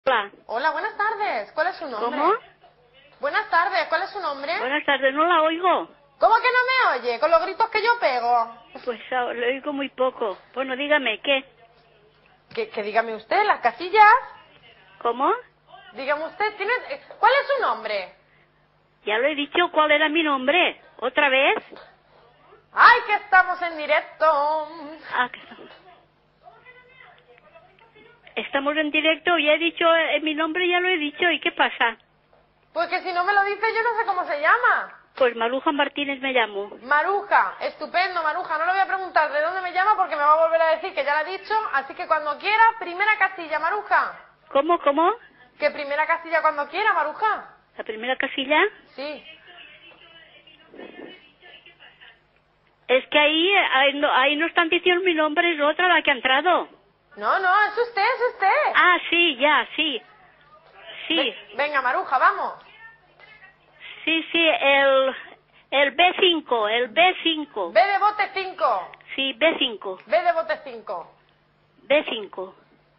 Hola. Hola, buenas tardes. ¿Cuál es su nombre? ¿Cómo? Buenas tardes. ¿Cuál es su nombre? Buenas tardes, no la oigo. ¿Cómo que no me oye? Con los gritos que yo pego. Pues le oigo muy poco. Bueno, dígame, ¿qué? Que dígame usted, las casillas. ¿Cómo? Dígame usted, ¿cuál es su nombre? Ya lo he dicho, ¿cuál era mi nombre? ¿Otra vez? ¡Ay, que estamos en directo! Ah, que estamos en directo, ya he dicho mi nombre, ya lo he dicho, ¿y qué pasa? Pues que si no me lo dice yo no sé cómo se llama. Pues Maruja Martínez me llamo. Maruja, estupendo Maruja, no le voy a preguntar de dónde me llama porque me va a volver a decir que ya la he dicho, así que cuando quiera, primera casilla, Maruja. ¿Cómo? ¿Que primera casilla cuando quiera, Maruja? ¿La primera casilla? Sí. Es que ahí no están diciendo mi nombre, es otra la que ha entrado. No, es usted, es usted. Ah, sí, ya, sí. Sí. Venga, Maruja, vamos. Sí, el B5, el B5. B de bote 5. Sí, B5. B de bote 5. B5.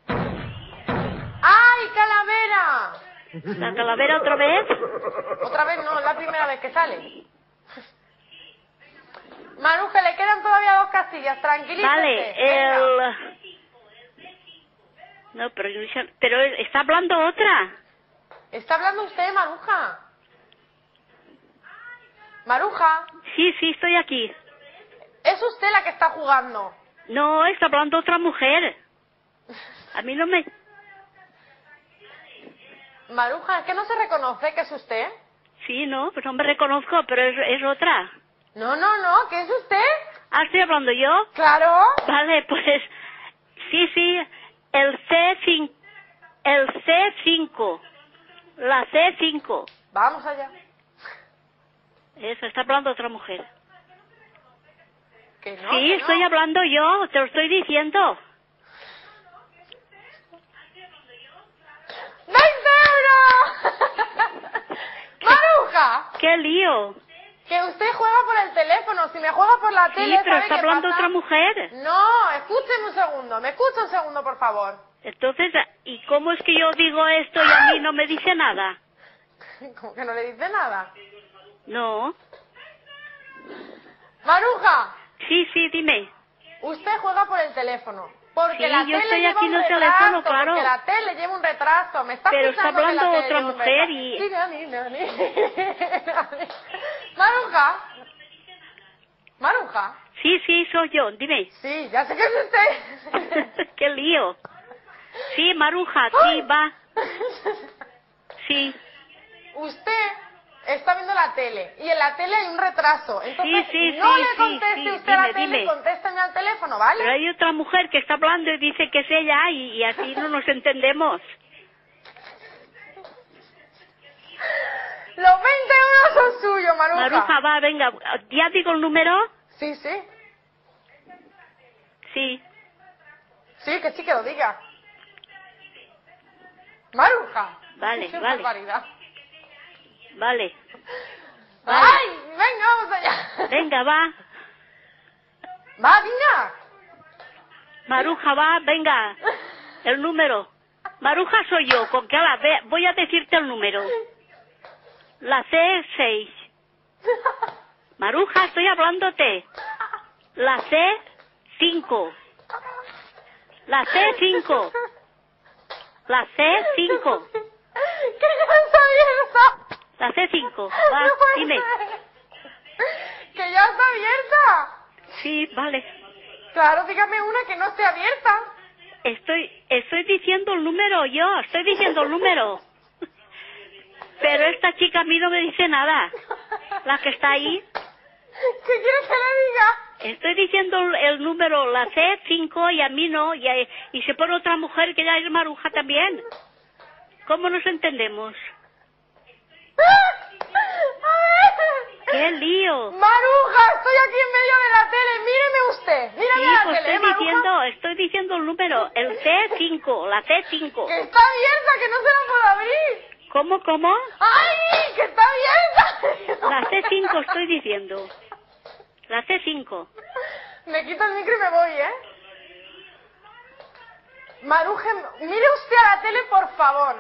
¡Ay, calavera! ¿La calavera otra vez? Otra vez no, es la primera vez que sale. Maruja, le quedan todavía 2 casillas, tranquilícese. Vale, venga. No, pero está hablando otra. ¿Está hablando usted, Maruja? Maruja, Sí, estoy aquí. ¿es usted la que está jugando? No, está hablando otra mujer. A mí no me... Maruja, ¿es que no se reconoce que es usted? Sí, no, pues no me reconozco, pero es otra. No, ¿que es usted? Ah, ¿estoy hablando yo? Claro. Vale, pues... Sí, el C5. El C5. La C5. Vamos allá. Eso, está hablando otra mujer. Que no, Sí, que no. estoy hablando yo, te lo estoy diciendo. 20 euros. Maruja, ¡Qué lío! que usted juega por el teléfono. Si me juega por la Sí, tele, pero ¿sabe está qué hablando pasa? otra mujer. No, escúcheme un segundo. ¿Me escucha un segundo, por favor? Entonces, ¿y cómo es que yo digo esto y a mí no me dice nada? Como que no le dice nada. No. Maruja, Sí, dime. usted juega por el teléfono. Porque Sí, la yo tele estoy lleva aquí un en el retraso, teléfono, claro. porque la tele lleva un retraso. ¿Me está Pero está escuchando que la hablando tele otra lleva un mujer retraso? y... Sí, Nani. Maruja. Maruja. Sí, soy yo, dime. Sí, ya sé que es usted. ¡Qué lío! Sí, Maruja, sí, va. Sí. Usted está viendo la tele y en la tele hay un retraso. Entonces, Sí, no sí, le conteste sí, usted a la tele, dime. contésteme al teléfono, ¿vale? Pero hay otra mujer que está hablando y dice que es ella y así no nos entendemos. Los 20 euros son suyos, Maruja. Maruja, va, venga. ¿Ya digo el número? Sí. Sí. Sí, que lo diga. Maruja. Vale, Qué vale. barbaridad. Vale. ¡Ay! Venga, vamos allá. Venga, va. Va, venga. Maruja, va, venga. El número. Maruja soy yo, con que ahora voy a decirte el número. La C6. Maruja, estoy hablándote. La C5. La C5. La C5. ¡Que ya está abierta! La C5. No Va, puede dime. ser. ¡Que ya está abierta! Sí, vale. Claro, dígame una que no esté abierta. Estoy diciendo el número yo, estoy diciendo el número. Pero esta chica a mí no me dice nada. La que está ahí. ¿Qué quiere que le diga? Estoy diciendo el número, la C5 y a mí no. Y se pone otra mujer que ya es Maruja también. ¿Cómo nos entendemos? A ver. ¡Qué lío! Maruja, estoy aquí en medio de la tele. Míreme usted. Mírame Sí, la pues tele, Maruja. estoy diciendo el número, el C5, la C5. Que está abierta, que no se la puedo abrir. ¿Cómo? ¡Ay! ¡Que está abierta! La C5 estoy diciendo. La C5. Me quito el micro y me voy, ¿eh? Maruja, mire usted a la tele, por favor.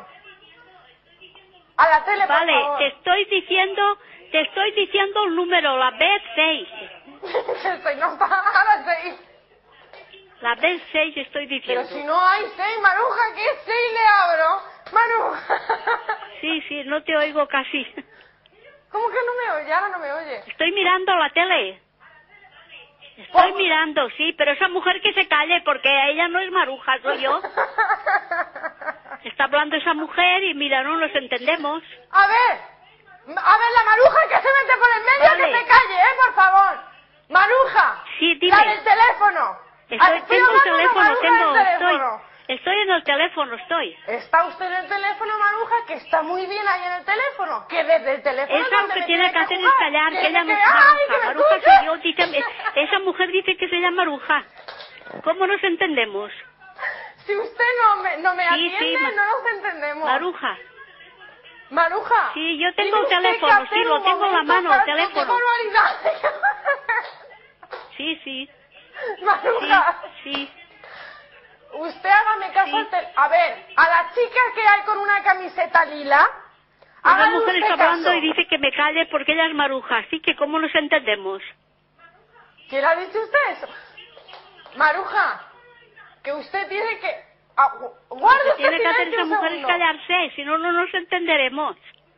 A la tele, por Vale, favor. te estoy diciendo el número, la B6. No está a las 6. La B6 estoy Pero diciendo. si no hay 6, Maruja, ¿qué 6 le abro? Maruja. Sí, no te oigo casi. ¿Cómo que no me oye? Ahora no me oye. Estoy mirando la tele. Estoy mirando, sí, pero esa mujer que se calle porque ella no es Maruja, soy yo. Está hablando esa mujer y mira, no nos entendemos. A ver, la Maruja que se mete por el medio, Vale. que se calle, por favor. Maruja. Sí, dime. La del teléfono. Tengo el teléfono, Estoy estoy en el teléfono, estoy. Está usted en el teléfono, Maruja, que está muy bien ahí en el teléfono. Que desde el teléfono es Esa lo donde que me tiene que hacer es jugar. callar, que Tiene ella no es ¡Ay, que me Maruja. Maruja escuche! soy yo, esa mujer dice que se llama Maruja. ¿Cómo nos entendemos? Si usted no me atiende, no nos entendemos. Maruja. Maruja. Sí, yo tengo tiene el usted teléfono, que hacer sí, lo un tengo en la momento mano, el para- teléfono. ¡Qué barbaridad! Sí. Maruja. Sí. Usted hágame caso a ver, a la chica que hay con una camiseta lila, Una hágale mujer usted está hablando caso. y dice que me calle porque ella es Maruja, así que ¿cómo nos entendemos? ¿Quién ha dicho usted eso? Maruja, que usted tiene que... guarde Lo que usted tiene que hacer silencio esa un mujer es segundo. callarse, si no, no nos entenderemos.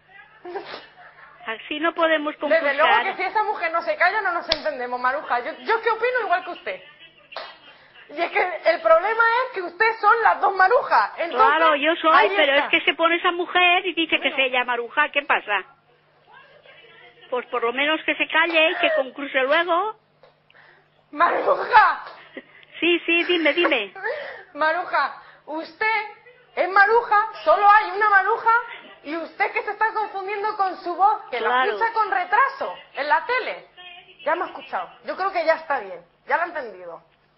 Así no podemos Desde luego que concursar. si esa mujer no se calla no nos entendemos, Maruja. Yo que opino igual que usted. Y es que el problema es que ustedes son las dos Marujas. Entonces, Claro, yo soy, ahí pero está. es que se pone esa mujer y dice que se llama Maruja, ¿qué pasa? Pues por lo menos que se calle y que concurse luego. Maruja. Sí, dime. Maruja, usted es Maruja, solo hay una Maruja y usted que se está confundiendo con su voz, que la Claro. escucha con retraso en la tele. Ya me ha escuchado. Yo creo que ya está bien. Ya lo ha entendido.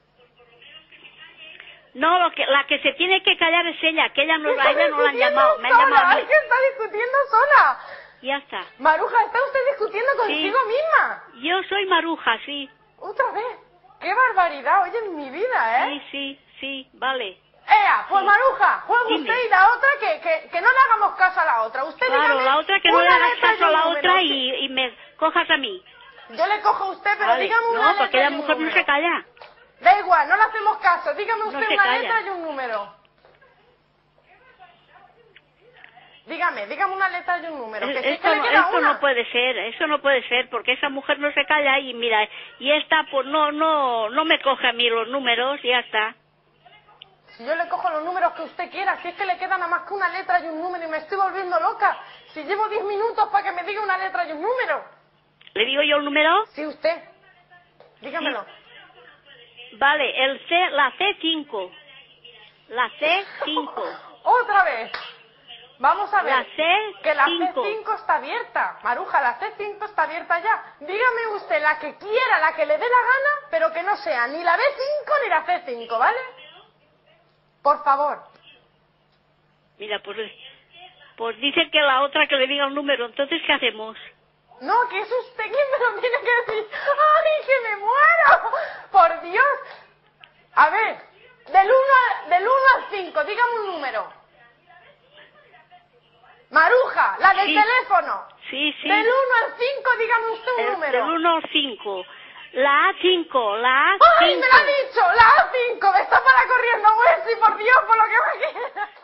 No, la que se tiene que callar es ella, que ella no, Está a ella no la han discutiendo llamado, me han sola, llamado a mí. es que está discutiendo sola. Ya está. Maruja, está usted discutiendo consigo misma. Yo soy Maruja, sí. Otra vez. ¡Qué barbaridad! Oye, en mi vida, ¿eh? Sí, vale. ¡Ea! Pues Maruja, juega Dime. usted y la otra que no le hagamos caso a la otra. Usted Claro, dígame la otra que no le una hagas letra y caso a un la número, otra sí. y me cojas a mí. Yo le cojo a usted, pero Vale. dígame una No, letra porque y la un mujer no número. se calla. Da igual, no le hacemos caso. Dígame No usted se una calla. letra y un número. Dígame una letra y un número. Que sí que le queda Esto una. no puede ser, eso no puede ser, porque esa mujer no se calla y mira, y esta pues no me coge a mí los números y ya está. Si yo le cojo los números que usted quiera, si es que le queda nada más que una letra y un número y me estoy volviendo loca. Si llevo 10 minutos para que me diga una letra y un número. ¿Le digo yo el número? Sí, usted. Dígamelo. Vale, la C5. La C5. Otra vez. Vamos a ver. La C5. Que la C5 está abierta. Maruja, la C5 está abierta ya. Dígame usted la que quiera, la que le dé la gana, pero que no sea ni la B5 ni la C5, ¿vale? Por favor. Mira, pues dice que la otra que le diga un número, entonces ¿qué hacemos? No, que es usted quien me lo tiene que decir. ¡Ay, que me muero! ¡Por Dios! A ver, del 1 al 5, dígame un número. Maruja, la del Sí. teléfono. Sí. Del 1 al 5, dígame usted un número. Del 1 al 5. La A5, la A5. ¡Ay, me lo ha dicho! ¡La A5! ¡Me está para corriendo, Wensi, por Dios, por lo que me quiera!